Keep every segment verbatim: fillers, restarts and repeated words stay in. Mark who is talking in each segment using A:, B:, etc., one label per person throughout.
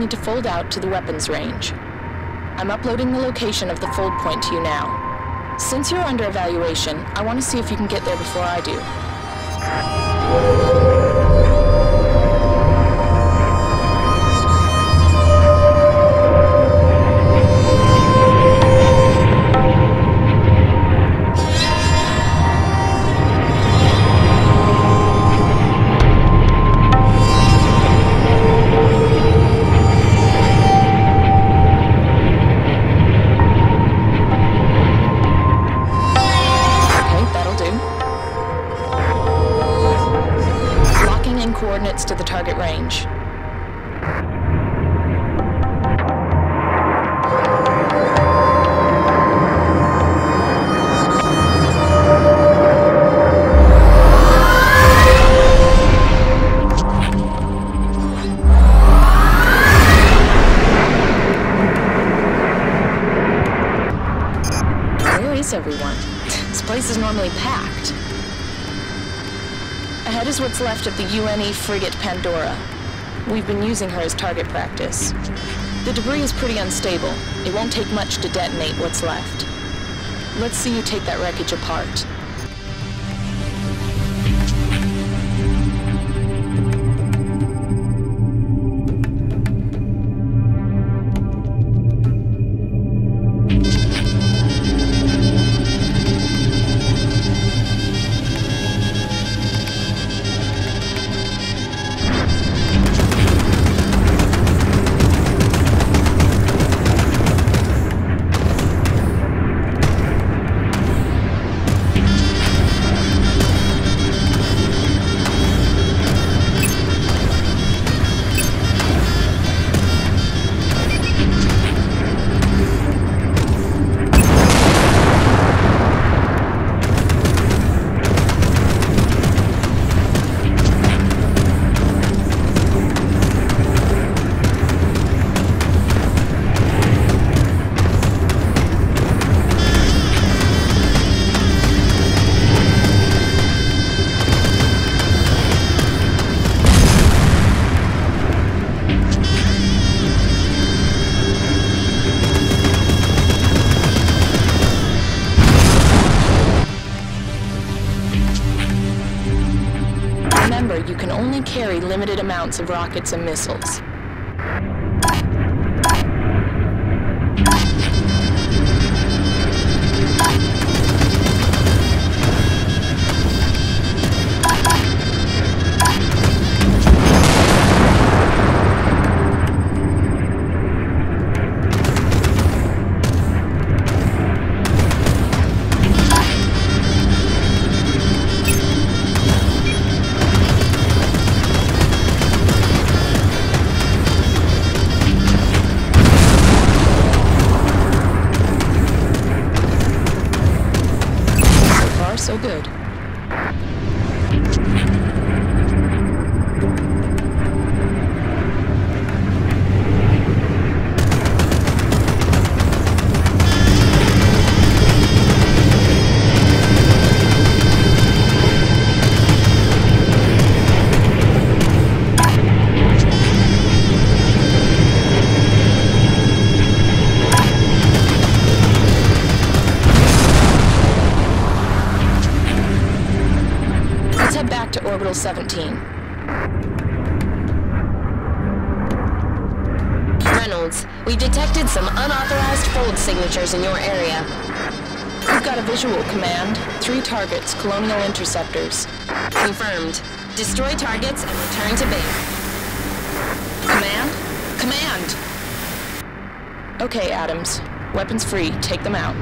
A: need to fold out to the weapons range. I'm uploading the location of the fold point to you now. Since you're under evaluation, I want to see if you can get there before I do. Coordinates to the target range. Where is everyone? This place is normally packed. Ahead is what's left of the U N E frigate Pandora. We've been using her as target practice. The debris is pretty unstable. It won't take much to detonate what's left. Let's see you take that wreckage apart. Remember, you can only carry limited amounts of rockets and missiles. So good. Back to Orbital seventeen.
B: Reynolds, we've detected some unauthorized fold signatures in your area.
A: We've got a visual, Command. Three targets, Colonial Interceptors.
B: Confirmed. Destroy targets and return to base.
A: Command? Command! Okay, Adams. Weapons free. Take them out.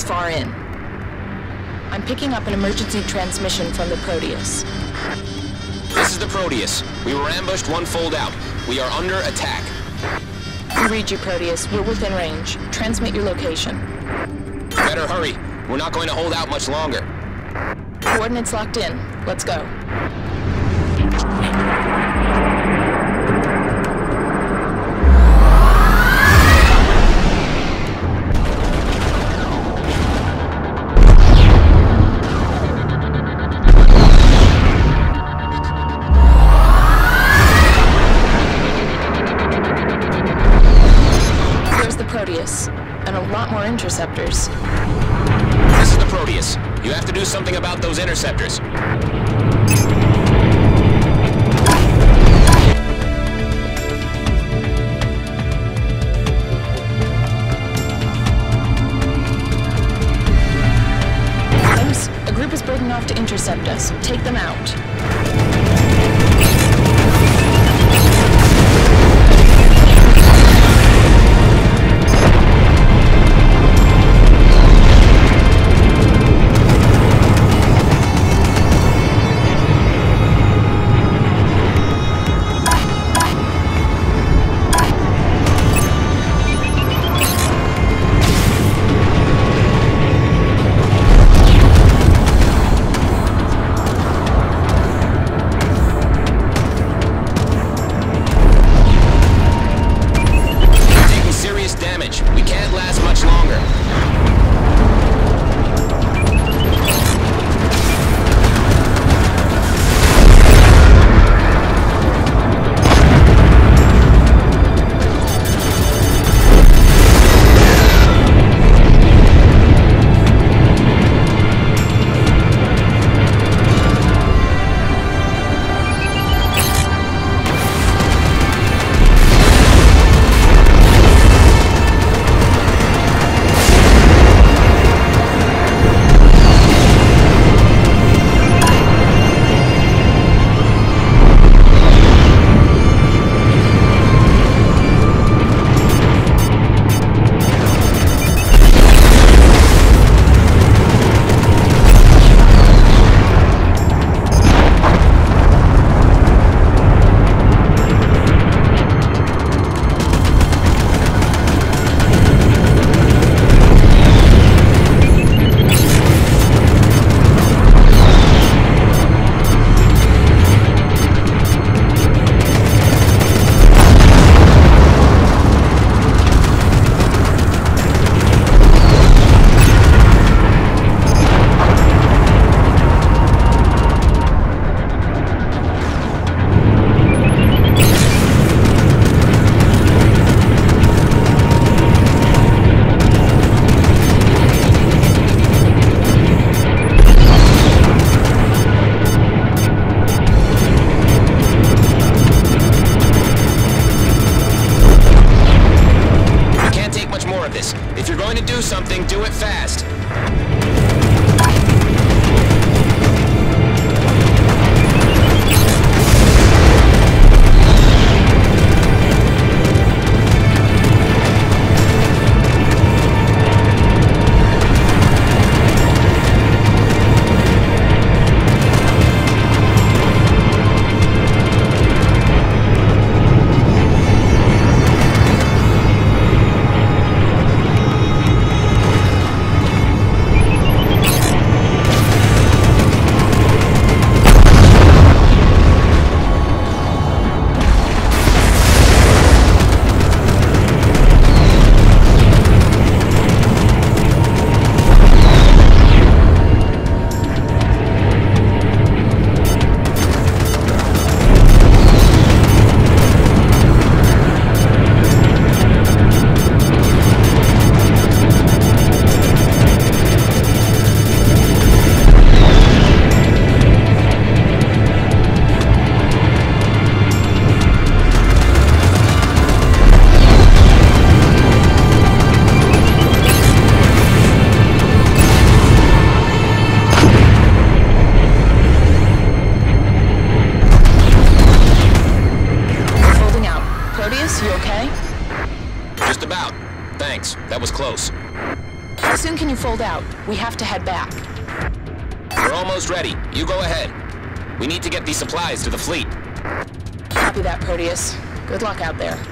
A: far in. I'm picking up an emergency transmission from the Proteus.
C: This is the Proteus. We were ambushed one fold out. We are under attack.
A: I read you, Proteus. We're within range. Transmit your location.
C: Better hurry. We're not going to hold out much longer.
A: Coordinates locked in. Let's go. Proteus, and a lot more interceptors.
C: This is the Proteus. You have to do something about those interceptors.
A: Adams, a group is breaking off to intercept us. Take them out.
C: If you're going to do something, do it fast. Just about. Thanks. That was close.
A: How soon can you fold out? We have to head back.
C: We're almost ready. You go ahead. We need to get these supplies to the fleet.
A: Copy that, Proteus. Good luck out there.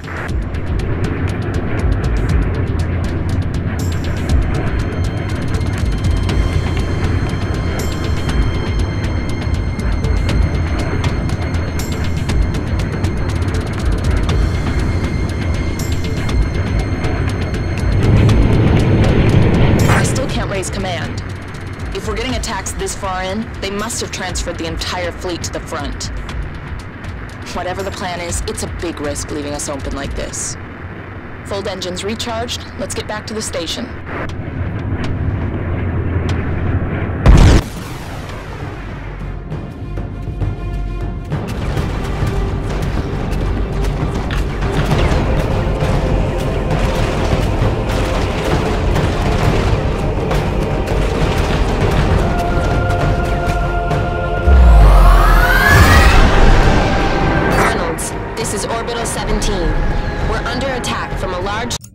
A: Command. If we're getting attacks this far in, they must have transferred the entire fleet to the front. Whatever the plan is, it's a big risk leaving us open like this. Fold engines recharged. Let's get back to the station.
B: seventeen. We're under attack from a large